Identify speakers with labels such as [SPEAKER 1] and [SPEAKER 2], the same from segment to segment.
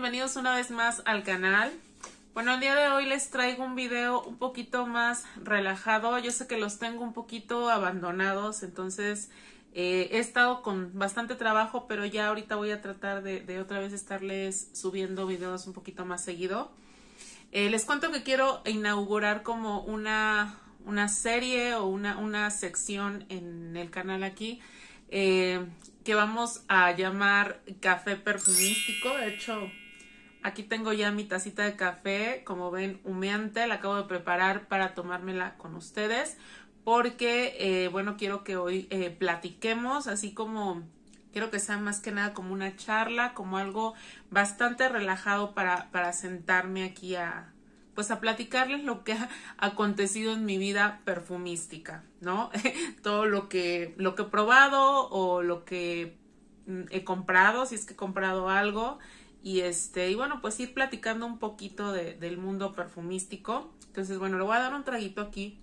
[SPEAKER 1] Bienvenidos una vez más al canal. Bueno, el día de hoy les traigo un video un poquito más relajado. Yo sé que los tengo un poquito abandonados, entonces he estado con bastante trabajo, pero ya ahorita voy a tratar de otra vez estarles subiendo videos un poquito más seguido. Les cuento que quiero inaugurar como una serie o una sección en el canal aquí que vamos a llamar Café Perfumístico. De hecho, aquí tengo ya mi tacita de café, como ven, humeante. La acabo de preparar para tomármela con ustedes porque, bueno, quiero que hoy platiquemos, así como quiero que sea más que nada como una charla, como algo bastante relajado para sentarme aquí a platicarles lo que ha acontecido en mi vida perfumística, ¿no? Todo lo que he probado o lo que he comprado, si es que he comprado algo. Y bueno, pues ir platicando un poquito del mundo perfumístico. Entonces, bueno, le voy a dar un traguito aquí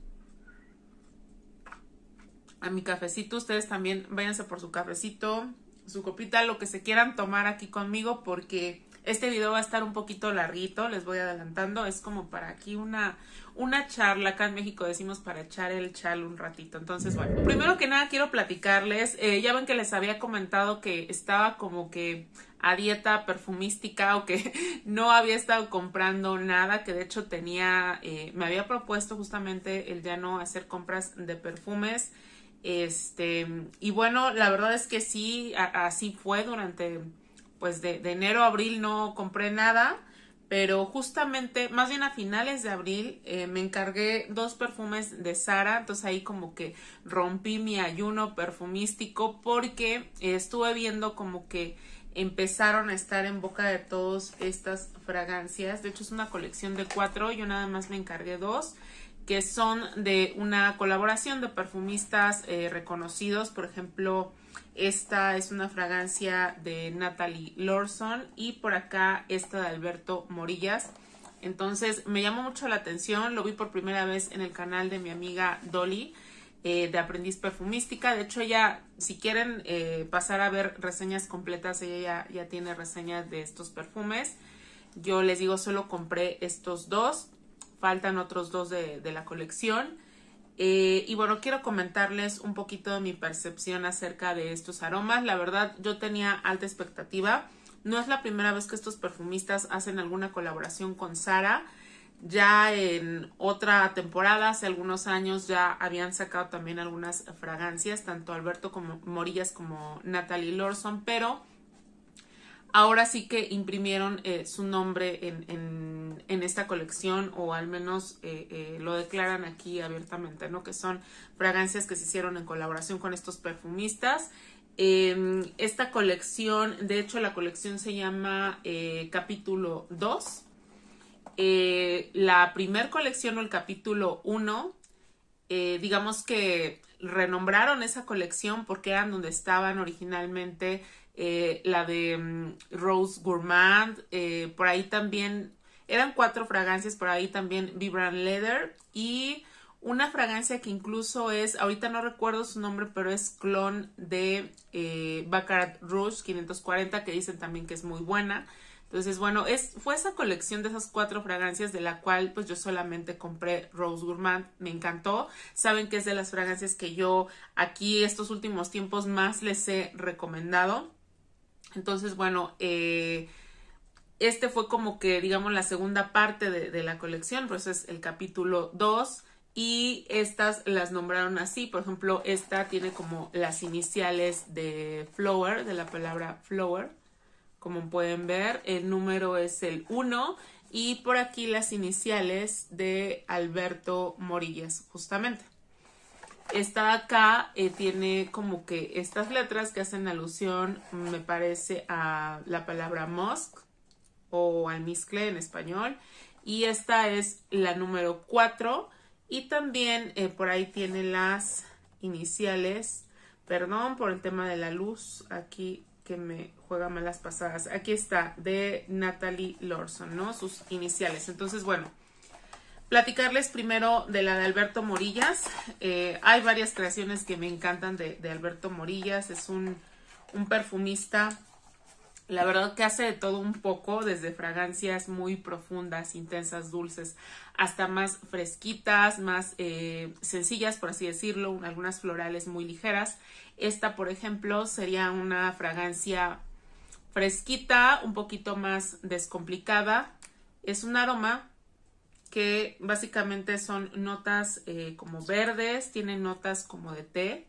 [SPEAKER 1] a mi cafecito. Ustedes también váyanse por su cafecito, su copita, lo que se quieran tomar aquí conmigo, porque este video va a estar un poquito larguito, les voy adelantando. Es como para aquí una charla. Acá en México decimos para echar el chal un ratito. Entonces, bueno, primero que nada quiero platicarles. Ya ven que les había comentado que estaba como que a dieta perfumística, o que no había estado comprando nada, que de hecho me había propuesto justamente el ya no hacer compras de perfumes. Y bueno, la verdad es que sí, así fue durante, pues de enero a abril no compré nada, pero justamente, más bien a finales de abril, me encargué 2 perfumes de Zara. Entonces ahí como que rompí mi ayuno perfumístico, porque estuve viendo como que empezaron a estar en boca de todos estas fragancias. De hecho es una colección de 4, yo nada más me encargué 2, que son de una colaboración de perfumistas reconocidos. Por ejemplo, esta es una fragancia de Natalie Lorson, y por acá esta de Alberto Morillas. Entonces me llamó mucho la atención, lo vi por primera vez en el canal de mi amiga Dolly, de Aprendiz Perfumística. De hecho, ella, si quieren pasar a ver reseñas completas, ella ya tiene reseñas de estos perfumes. Yo les digo, solo compré estos 2, faltan otros 2 de la colección. Y bueno, quiero comentarles un poquito de mi percepción acerca de estos aromas. La verdad, yo tenía alta expectativa. No es la primera vez que estos perfumistas hacen alguna colaboración con Zara. Ya en otra temporada, hace algunos años, ya habían sacado también algunas fragancias, tanto Alberto como Morillas como Natalie Lorson, pero ahora sí que imprimieron su nombre en esta colección, o al menos lo declaran aquí abiertamente, ¿no? Que son fragancias que se hicieron en colaboración con estos perfumistas. Esta colección, de hecho la colección se llama Capítulo 2. La primer colección, o el capítulo 1, digamos que renombraron esa colección porque eran donde estaban originalmente la de Rose Gourmand. Por ahí también eran 4 fragancias, por ahí también Vibrant Leather, y una fragancia que incluso es, ahorita no recuerdo su nombre, pero es clon de Baccarat Rouge 540, que dicen también que es muy buena. Entonces, bueno, fue esa colección de esas 4 fragancias, de la cual pues yo solamente compré Rose Gourmand. Me encantó. Saben que es de las fragancias que yo aquí estos últimos tiempos más les he recomendado. Entonces, bueno, fue como que, digamos, la segunda parte de la colección, pues es el capítulo 2. Y estas las nombraron así. Por ejemplo, esta tiene como las iniciales de flower, de la palabra flower. Como pueden ver, el número es el 1, y por aquí las iniciales de Alberto Morillas, justamente. Esta de acá tiene como que estas letras que hacen alusión, me parece, a la palabra musk o almizcle en español. Y esta es la número 4, y también por ahí tiene las iniciales. Perdón por el tema de la luz aquí, que me juega malas pasadas. Aquí está, de Natalie Lorson, ¿no? Sus iniciales. Entonces, bueno, platicarles primero de la de Alberto Morillas. Hay varias creaciones que me encantan de Alberto Morillas. Es un perfumista La verdad que hace de todo un poco, desde fragancias muy profundas, intensas, dulces, hasta más fresquitas, más sencillas, por así decirlo, algunas florales muy ligeras. Esta, por ejemplo, sería una fragancia fresquita, un poquito más descomplicada. Es un aroma que básicamente son notas como verdes, tienen notas como de té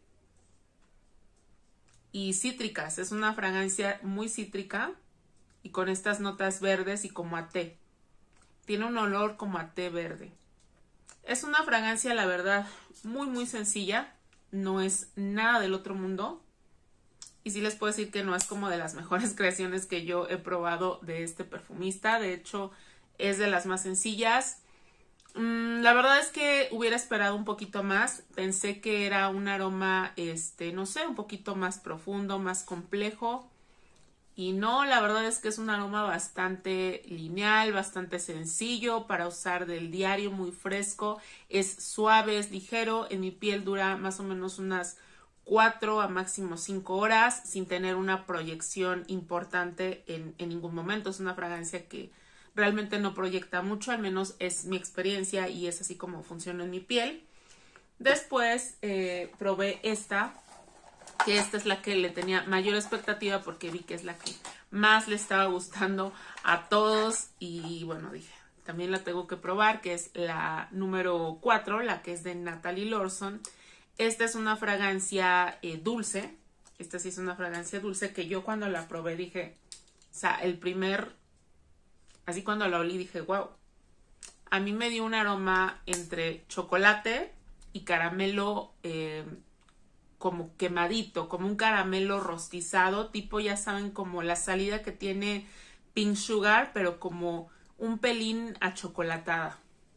[SPEAKER 1] y cítricas. Es una fragancia muy cítrica y con estas notas verdes y como a té. Tiene un olor como a té verde. Es una fragancia, la verdad, muy sencilla. No es nada del otro mundo. Y sí les puedo decir que no es como de las mejores creaciones que yo he probado de este perfumista. De hecho, es de las más sencillas. La verdad es que hubiera esperado un poquito más. Pensé que era un aroma, no sé, un poquito más profundo, más complejo. Y no, la verdad es que es un aroma bastante lineal, bastante sencillo para usar del diario, muy fresco. Es suave, es ligero. En mi piel dura más o menos unas 4 a máximo 5 horas sin tener una proyección importante en ningún momento. Es una fragancia que realmente no proyecta mucho, al menos es mi experiencia y es así como funciona en mi piel. Después probé esta, que esta es la que le tenía mayor expectativa porque vi que es la que más le estaba gustando a todos y bueno, dije, también la tengo que probar, que es la número 4, la que es de Natalie Lorson. Esta es una fragancia dulce, esta sí es una fragancia dulce que yo cuando la probé dije, o sea, así cuando la olí dije, wow, a mí me dio un aroma entre chocolate y caramelo como quemadito, como un caramelo rostizado, tipo ya saben como la salida que tiene Pink Sugar, pero como un pelín achocolatada.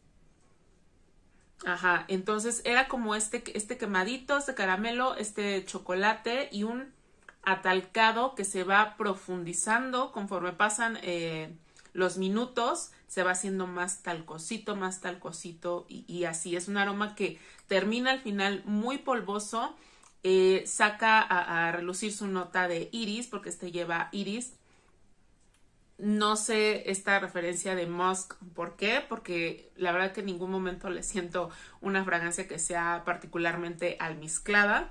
[SPEAKER 1] Ajá, entonces era como este quemadito, este caramelo, este chocolate y un atalcado que se va profundizando conforme pasan los minutos, se va haciendo más talcosito y así. Es un aroma que termina al final muy polvoso, saca a relucir su nota de iris, porque este lleva iris. No sé esta referencia de musk, ¿por qué? Porque la verdad que en ningún momento le siento una fragancia que sea particularmente almizclada.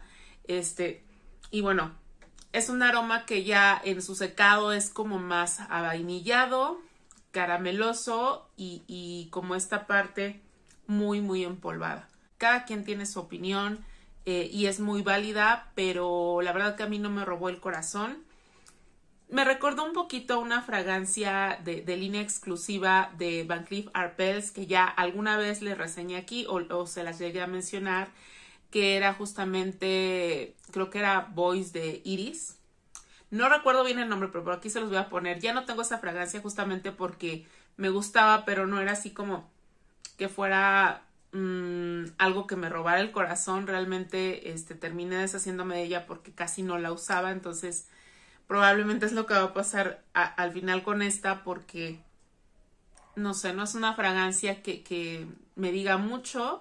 [SPEAKER 1] Y bueno, es un aroma que ya en su secado es como más avainillado, carameloso y como esta parte muy empolvada. Cada quien tiene su opinión y es muy válida, pero la verdad que a mí no me robó el corazón. Me recordó un poquito una fragancia de línea exclusiva de Van Cleef & Arpels que ya alguna vez les reseñé aquí o se las llegué a mencionar, que era justamente, creo que era Voice de Iris. No recuerdo bien el nombre, pero por aquí se los voy a poner. Ya no tengo esa fragancia justamente porque me gustaba, pero no era así como que fuera algo que me robara el corazón. Realmente terminé deshaciéndome de ella porque casi no la usaba, entonces probablemente es lo que va a pasar al final con esta porque, no sé, no es una fragancia que me diga mucho.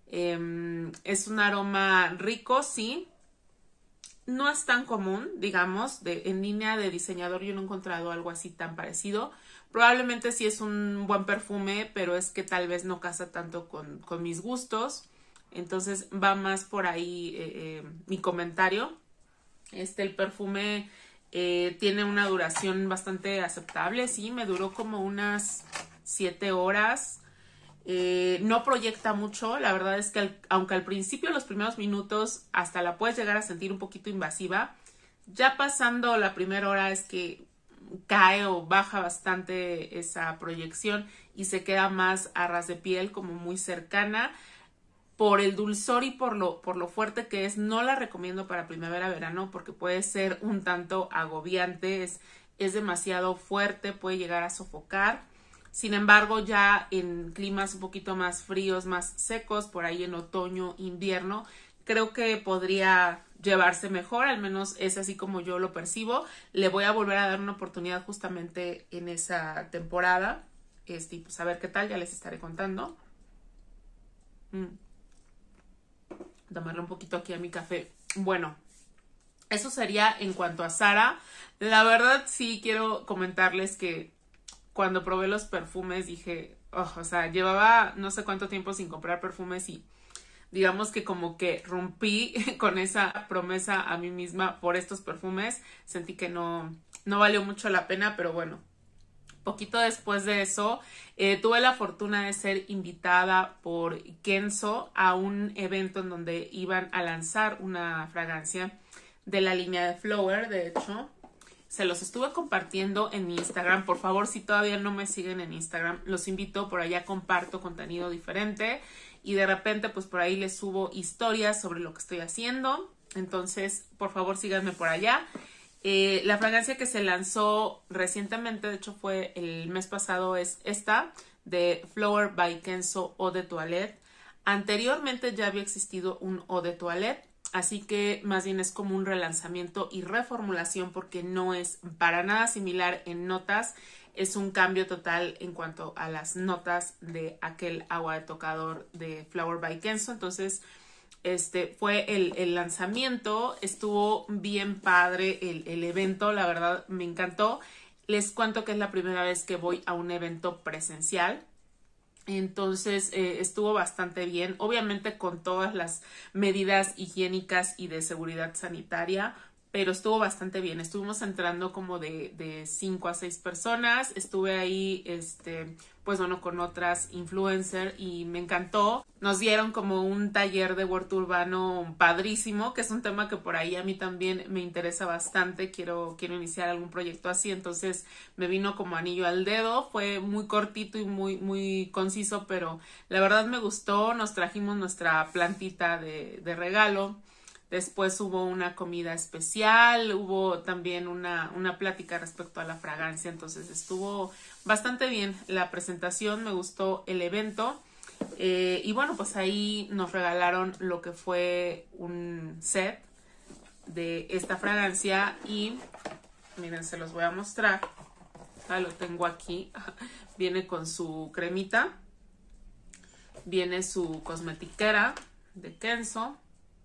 [SPEAKER 1] Es un aroma rico, sí. No es tan común, digamos, en línea de diseñador yo no he encontrado algo así tan parecido. Probablemente sí es un buen perfume, pero es que tal vez no casa tanto con mis gustos. Entonces va más por ahí mi comentario. El perfume tiene una duración bastante aceptable, sí, me duró como unas 7 horas. No proyecta mucho, la verdad es que aunque al principio los primeros minutos hasta la puedes llegar a sentir un poquito invasiva, ya pasando la primera hora es que cae o baja bastante esa proyección y se queda más a ras de piel, como muy cercana. Por el dulzor y por lo fuerte que es, no la recomiendo para primavera-verano porque puede ser un tanto agobiante, es demasiado fuerte, puede llegar a sofocar. Sin embargo, ya en climas un poquito más fríos, más secos, por ahí en otoño, invierno, creo que podría llevarse mejor, al menos es así como yo lo percibo. Le voy a volver a dar una oportunidad justamente en esa temporada, pues a ver qué tal, ya les estaré contando. Tomarle un poquito aquí a mi café. Bueno, Eso sería en cuanto a Zara. La verdad sí quiero comentarles que cuando probé los perfumes dije, oh, o sea, llevaba no sé cuánto tiempo sin comprar perfumes y digamos que como que rompí con esa promesa a mí misma por estos perfumes. Sentí que no valió mucho la pena, pero bueno. Poquito después de eso, tuve la fortuna de ser invitada por Kenzo a un evento en donde iban a lanzar una fragancia de la línea de Flower. De hecho, se los estuve compartiendo en mi Instagram. Por favor, si todavía no me siguen en Instagram, los invito. Por allá comparto contenido diferente y de repente pues por ahí les subo historias sobre lo que estoy haciendo. Entonces, por favor, síganme por allá. La fragancia que se lanzó recientemente, de hecho fue el mes pasado, es esta de Flower by Kenzo Eau de Toilette. Anteriormente ya había existido un Eau de Toilette, así que más bien es como un relanzamiento y reformulación porque no es para nada similar en notas. Es un cambio total en cuanto a las notas de aquel agua de tocador de Flower by Kenzo. Entonces, fue el lanzamiento, estuvo bien padre el evento, la verdad me encantó. Les cuento que es la primera vez que voy a un evento presencial. Entonces estuvo bastante bien, obviamente con todas las medidas higiénicas y de seguridad sanitaria, pero estuvo bastante bien. Estuvimos entrando como de 5 a 6 personas. Estuve ahí, pues bueno, con otras influencers y me encantó. Nos dieron como un taller de huerto urbano padrísimo, que es un tema que por ahí a mí también me interesa bastante. Quiero iniciar algún proyecto así, entonces me vino como anillo al dedo. Fue muy cortito y muy conciso, pero la verdad me gustó. Nos trajimos nuestra plantita de regalo. Después hubo una comida especial, hubo también una plática respecto a la fragancia, entonces estuvo bastante bien la presentación, me gustó el evento. Y bueno, pues ahí nos regalaron lo que fue un set de esta fragancia y miren, se los voy a mostrar. Lo tengo aquí. Viene con su cremita, viene su cosmetiquera de Kenzo.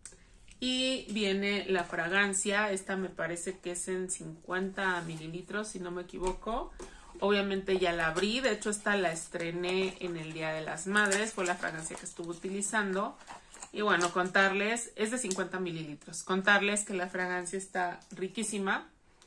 [SPEAKER 1] Y viene la fragancia, esta me parece que es en 50 mililitros, si no me equivoco. Obviamente ya la abrí, de hecho esta la estrené en el Día de las Madres, fue la fragancia que estuve utilizando. Y bueno, contarles, es de 50 mililitros, contarles que la fragancia está riquísima.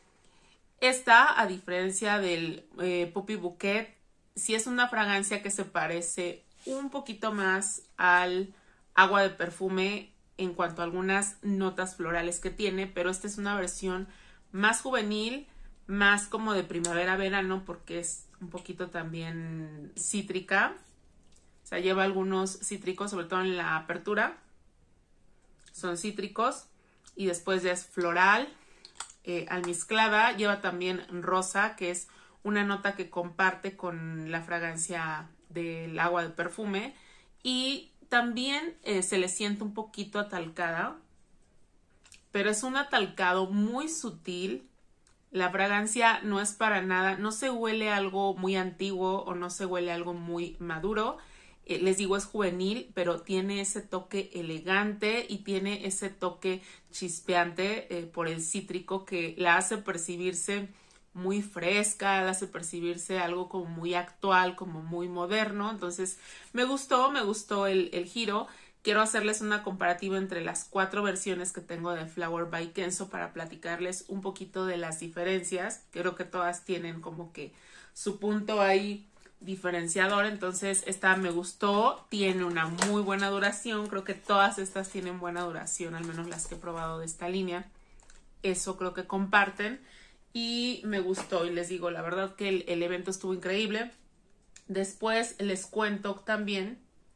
[SPEAKER 1] Esta, a diferencia del Puppy Bouquet, sí es una fragancia que se parece un poquito más al agua de perfume en cuanto a algunas notas florales que tiene, pero esta es una versión más juvenil, más como de primavera-verano, porque es un poquito también cítrica. O sea, lleva algunos cítricos, sobre todo en la apertura. Son cítricos y después ya es floral, almizclada. Lleva también rosa, que es una nota que comparte con la fragancia del agua de perfume. Y también se le siente un poquito atalcada, pero es un atalcado muy sutil. La fragancia no es para nada, no se huele algo muy antiguo o no se huele algo muy maduro. Les digo, es juvenil, pero tiene ese toque elegante y tiene ese toque chispeante por el cítrico que la hace percibirse muy fresca, la hace percibirse algo como muy actual, como muy moderno. Entonces me gustó el giro. Quiero hacerles una comparativa entre las 4 versiones que tengo de Flower by Kenzo para platicarles un poquito de las diferencias. Creo que todas tienen como que su punto ahí diferenciador. Entonces esta me gustó, tiene una muy buena duración. Creo que todas estas tienen buena duración, al menos las que he probado de esta línea. Eso creo que comparten. Y me gustó y les digo, la verdad que el evento estuvo increíble. Después les cuento también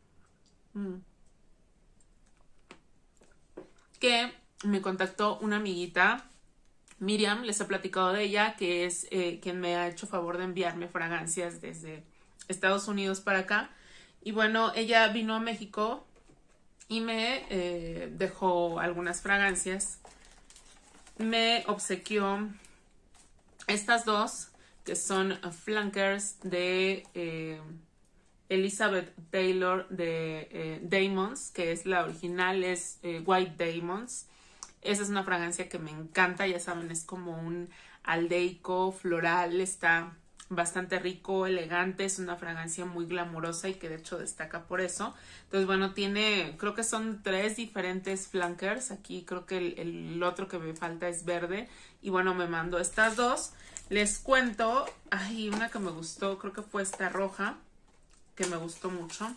[SPEAKER 1] que me contactó una amiguita, Miriam, les he platicado de ella, que es quien me ha hecho favor de enviarme fragancias desde Estados Unidos para acá. Y bueno, ella vino a México y me dejó algunas fragancias. Me obsequió estas dos, que son Flankers de Elizabeth Taylor de Diamonds, que es la original, es White Diamonds. esa es una fragancia que me encanta, ya saben, es como un aldeico floral, está bastante rico, elegante, es una fragancia muy glamurosa y que de hecho destaca por eso. Entonces, bueno, tiene, creo que son 3 diferentes flankers. Aquí creo que el otro que me falta es verde. Y bueno, me mandó estas 2. Les cuento, hay una que me gustó, creo que fue esta roja, que me gustó mucho.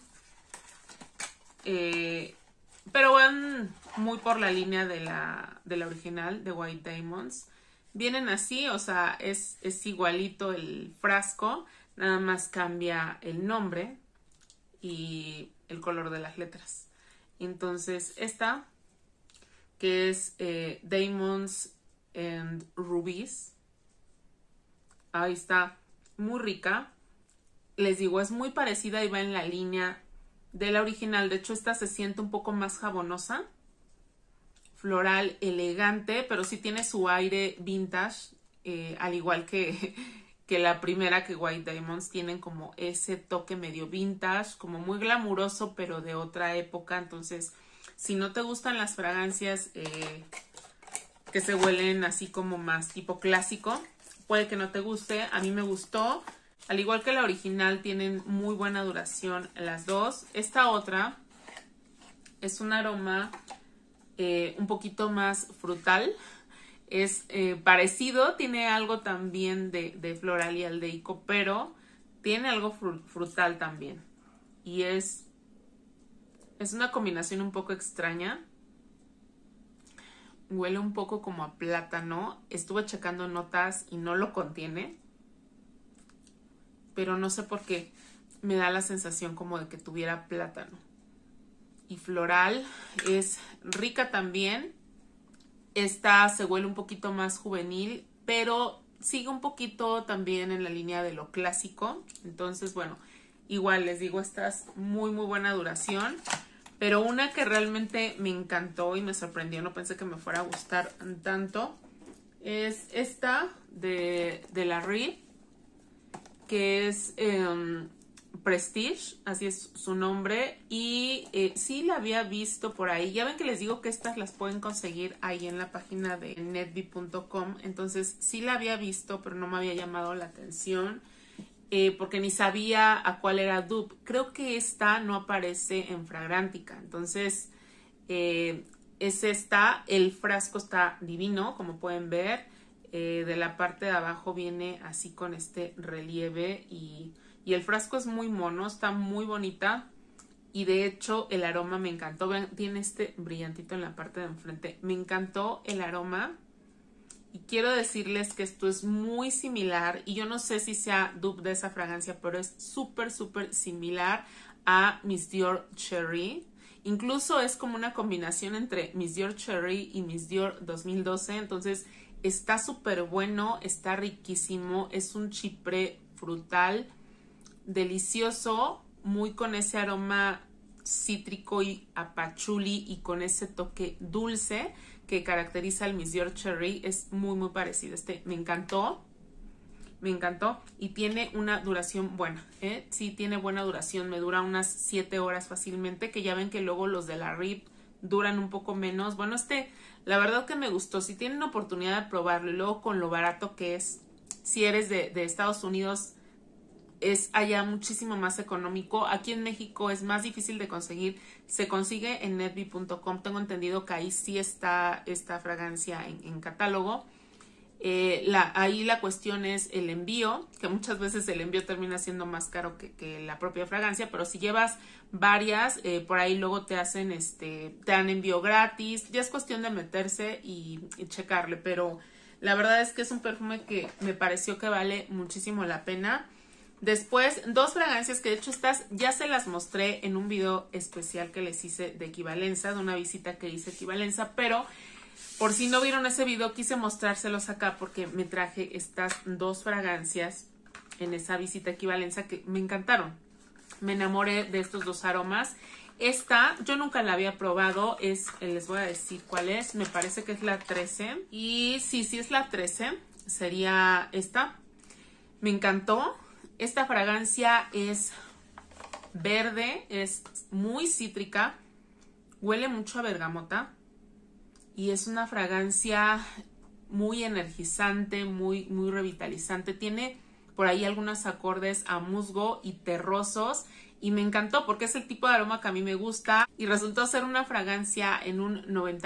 [SPEAKER 1] Pero van muy por la línea de la original, de White Diamonds. Vienen así, o sea, es igualito el frasco, nada más cambia el nombre y el color de las letras. Entonces, esta, que es Diamonds and Rubies, ahí está, muy rica. Les digo, es muy parecida y va en la línea de la original. De hecho, esta se siente un poco más jabonosa, floral, elegante, pero sí tiene su aire vintage, al igual que la primera, que White Diamonds, tienen como ese toque medio vintage, como muy glamuroso, pero de otra época. Entonces, si no te gustan las fragancias que se huelen así como más tipo clásico, puede que no te guste. A mí me gustó. Al igual que la original, tienen muy buena duración las 2. Esta otra es un aroma un poquito más frutal. Es parecido, tiene algo también de floral y aldeico, pero tiene algo frutal también. Y es una combinación un poco extraña. Huele un poco como a plátano. Estuve checando notas y no lo contiene, pero no sé por qué me da la sensación como de que tuviera plátano. Y floral, es rica también. Esta se huele un poquito más juvenil, pero sigue un poquito también en la línea de lo clásico. Entonces, bueno, igual les digo, esta es muy buena duración. Pero una que realmente me encantó y me sorprendió, no pensé que me fuera a gustar tanto, es esta de la Reed, que es Prestige, así es su nombre. Y sí la había visto por ahí. Ya ven que les digo que estas las pueden conseguir ahí en la página de netby.com. Entonces sí la había visto, pero no me había llamado la atención, porque ni sabía a cuál era dupe. Creo que esta no aparece en Fragrantica. Entonces es esta. El frasco está divino, como pueden ver. De la parte de abajo viene así con este relieve y el frasco es muy mono, está muy bonita. Y de hecho el aroma me encantó. Vean, tiene este brillantito en la parte de enfrente. Me encantó el aroma. Y quiero decirles que esto es muy similar, y yo no sé si sea dupe de esa fragancia, pero es súper similar a Miss Dior Cherry. Incluso es como una combinación entre Miss Dior Cherry y Miss Dior 2012. Entonces está súper bueno, está riquísimo. Es un chipre frutal delicioso, muy con ese aroma cítrico y a patchouli y con ese toque dulce que caracteriza al Miss Dior Cherry. Es muy parecido. Este me encantó y tiene una duración buena, sí tiene buena duración, me dura unas 7 horas fácilmente, que ya ven que luego los de la Reed duran un poco menos. Bueno, la verdad que me gustó. Si tienen oportunidad de probarlo, y luego con lo barato que es, si eres de Estados Unidos, es allá muchísimo más económico. Aquí en México es más difícil de conseguir. Se consigue en netby.com. Tengo entendido que ahí sí está esta fragancia en catálogo. Ahí la cuestión es el envío, que muchas veces el envío termina siendo más caro que la propia fragancia, pero si llevas varias, por ahí luego te hacen te dan envío gratis. Ya es cuestión de meterse y checarle, pero la verdad es que es un perfume que me pareció que vale muchísimo la pena. Después, 2 fragancias que de hecho estas ya se las mostré en un video especial que les hice de Equivalenza, de una visita que hice a Equivalenza, pero por si no vieron ese video, quise mostrárselos acá porque me traje estas 2 fragancias en esa visita a Equivalenza que me encantaron. Me enamoré de estos 2 aromas. Esta yo nunca la había probado, les voy a decir cuál es, me parece que es la 13. Y sí es la 13, sería esta. Me encantó. Esta fragancia es verde, es muy cítrica, huele mucho a bergamota y es una fragancia muy energizante, muy revitalizante. Tiene por ahí algunos acordes a musgo y terrosos y me encantó porque es el tipo de aroma que a mí me gusta y resultó ser una fragancia en un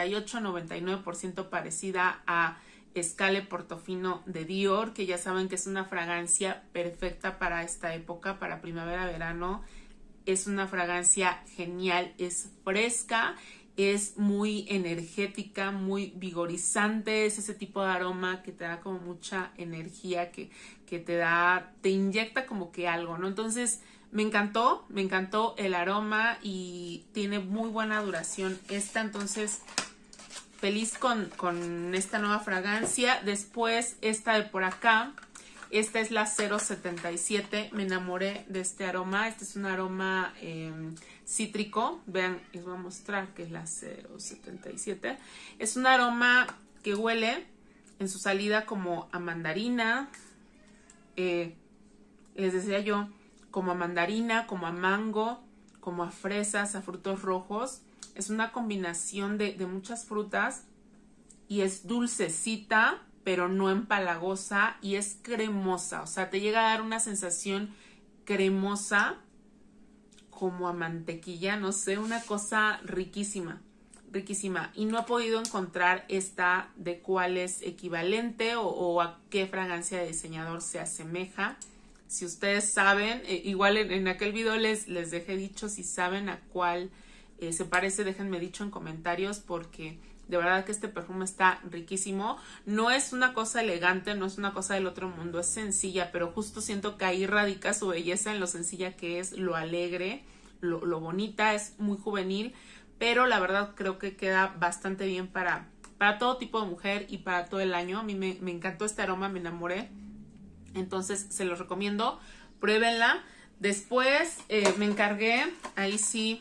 [SPEAKER 1] 98-99% parecida a Escale Portofino de Dior, que ya saben que es una fragancia perfecta para esta época, para primavera-verano. Es una fragancia genial, es fresca, es muy energética, muy vigorizante, es ese tipo de aroma que te da como mucha energía, que te inyecta como que algo, ¿no? Entonces me encantó el aroma y tiene muy buena duración esta, entonces feliz con esta nueva fragancia. Después esta de por acá, esta es la 077, me enamoré de este aroma. Este es un aroma cítrico, vean, les voy a mostrar que es la 077. Es un aroma que huele en su salida como a mandarina, les decía yo, como a mandarina, como a mango, como a fresas, a frutos rojos. Es una combinación de muchas frutas y es dulcecita, pero no empalagosa, y es cremosa, o sea, te llega a dar una sensación cremosa como a mantequilla, no sé, una cosa riquísima, riquísima. Y no he podido encontrar esta de cuál es equivalente o a qué fragancia de diseñador se asemeja. Si ustedes saben, igual en aquel video les dejé dicho si saben a cuál se parece, déjenme dicho en comentarios, porque de verdad que este perfume está riquísimo. No es una cosa elegante, no es una cosa del otro mundo, es sencilla, pero justo siento que ahí radica su belleza, en lo sencilla que es, lo alegre, lo bonita, es muy juvenil, pero la verdad creo que queda bastante bien para todo tipo de mujer y para todo el año. A mí me encantó este aroma, me enamoré, entonces se los recomiendo, pruébenla. Después me encargué, ahí sí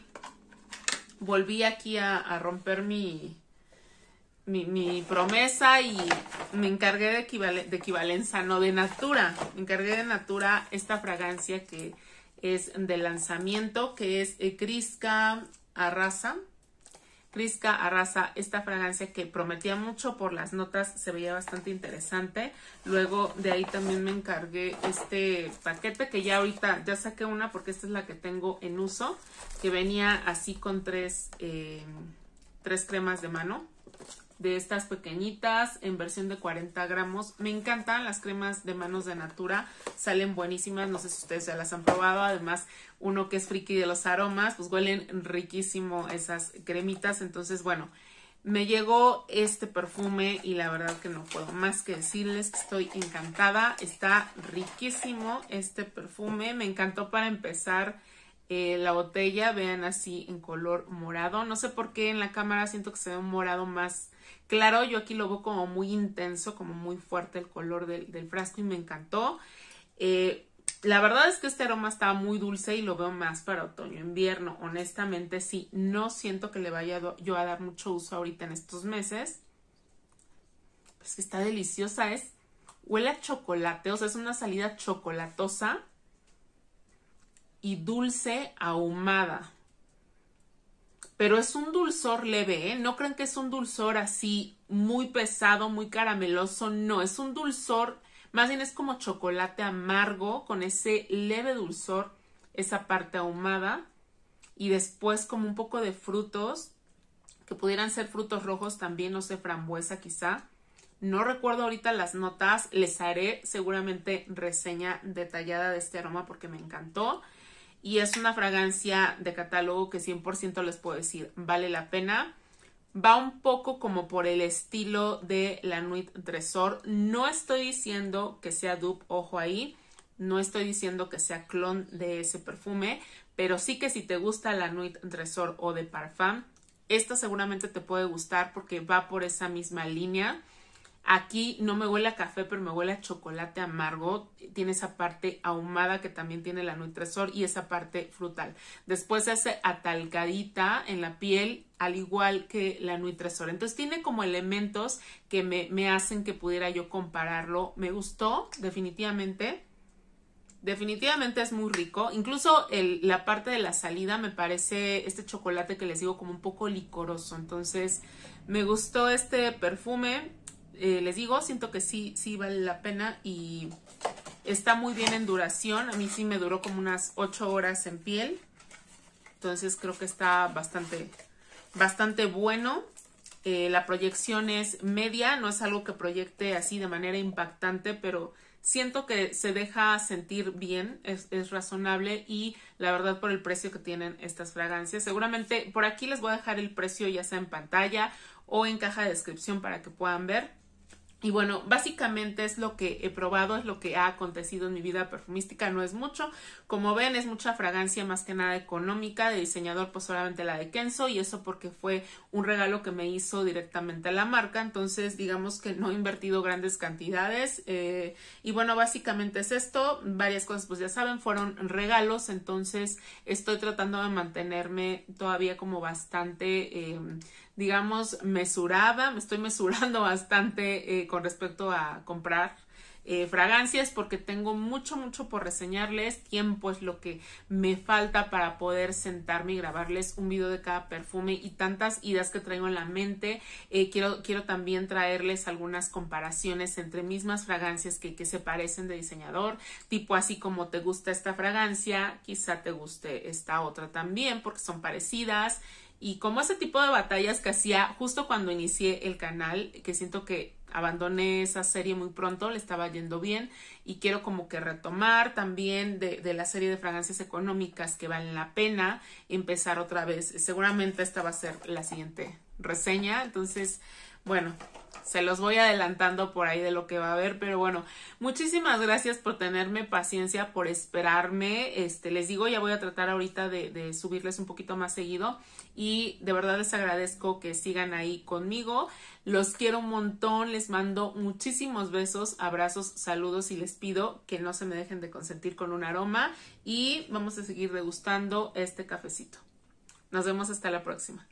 [SPEAKER 1] volví aquí a romper mi promesa y me encargué de equivalencia, no, de Natura. Me encargué de Natura esta fragancia que es de lanzamiento, que es Crisca Arrasa. Crisca Arrasa, esta fragancia que prometía mucho por las notas, se veía bastante interesante. Luego de ahí también me encargué este paquete que ya ahorita, ya saqué una porque esta es la que tengo en uso, que venía así con tres cremas de mano, de estas pequeñitas en versión de 40 gramos. Me encantan las cremas de manos de Natura, salen buenísimas, no sé si ustedes ya las han probado. Además, uno que es friki de los aromas, pues huelen riquísimo esas cremitas. Entonces, bueno, me llegó este perfume y la verdad que no puedo más que decirles que estoy encantada. Está riquísimo este perfume, me encantó para empezar. La botella, vean, así en color morado. No sé por qué en la cámara siento que se ve un morado más claro. Yo aquí lo veo como muy intenso, como muy fuerte el color del frasco y me encantó. La verdad es que este aroma está muy dulce y lo veo más para otoño-invierno. Honestamente, sí, no siento que le vaya yo a dar mucho uso ahorita en estos meses. Pues que está deliciosa, huele a chocolate, o sea, es una salida chocolatosa y dulce ahumada, pero es un dulzor leve, ¿eh? No crean que es un dulzor así muy pesado, muy carameloso, no, es un dulzor, más bien es como chocolate amargo con ese leve dulzor, esa parte ahumada, y después como un poco de frutos, que pudieran ser frutos rojos también, no sé, frambuesa quizá. No recuerdo ahorita las notas, les haré seguramente reseña detallada de este aroma porque me encantó. Y es una fragancia de catálogo que 100% les puedo decir, vale la pena. Va un poco como por el estilo de la Nuit Tresor. No estoy diciendo que sea dupe, ojo ahí. No estoy diciendo que sea clon de ese perfume, pero sí que si te gusta la Nuit Tresor o de Parfum, esta seguramente te puede gustar porque va por esa misma línea. Aquí no me huele a café, pero me huele a chocolate amargo. Tiene esa parte ahumada que también tiene la Nuit Tresor y esa parte frutal. Después se hace atalcadita en la piel, al igual que la Nuit Tresor. Entonces tiene como elementos que me hacen que pudiera yo compararlo. Me gustó, definitivamente. definitivamente es muy rico. Incluso la parte de la salida me parece este chocolate que les digo como un poco licoroso. Entonces me gustó este perfume. Les digo, siento que sí vale la pena y está muy bien en duración. A mí sí me duró como unas 8 horas en piel. Entonces creo que está bastante bueno. La proyección es media, no es algo que proyecte así de manera impactante, pero siento que se deja sentir bien, es razonable y la verdad por el precio que tienen estas fragancias. Seguramente por aquí les voy a dejar el precio ya sea en pantalla o en caja de descripción para que puedan ver. Y bueno, básicamente es lo que he probado, es lo que ha acontecido en mi vida perfumística, no es mucho. Como ven, es mucha fragancia más que nada económica, de diseñador pues solamente la de Kenzo, y eso porque fue un regalo que me hizo directamente la marca, entonces digamos que no he invertido grandes cantidades. Y bueno, básicamente es esto, varias cosas pues ya saben, fueron regalos, entonces estoy tratando de mantenerme todavía como bastante... digamos, mesurada, me estoy mesurando bastante con respecto a comprar fragancias porque tengo mucho por reseñarles. Tiempo es lo que me falta para poder sentarme y grabarles un video de cada perfume y tantas ideas que traigo en la mente. Quiero también traerles algunas comparaciones entre mismas fragancias que se parecen de diseñador, tipo así como te gusta esta fragancia, quizá te guste esta otra también porque son parecidas. Y como ese tipo de batallas que hacía justo cuando inicié el canal, que siento que abandoné esa serie muy pronto, le estaba yendo bien y quiero como que retomar también de la serie de fragancias económicas que valen la pena, empezar otra vez. Seguramente esta va a ser la siguiente reseña, entonces, bueno, se los voy adelantando por ahí de lo que va a haber, pero bueno, muchísimas gracias por tenerme paciencia, por esperarme. Les digo, ya voy a tratar ahorita de subirles un poquito más seguido y de verdad les agradezco que sigan ahí conmigo. Los quiero un montón, les mando muchísimos besos, abrazos, saludos y les pido que no se me dejen de consentir con un aroma y vamos a seguir degustando este cafecito. Nos vemos hasta la próxima.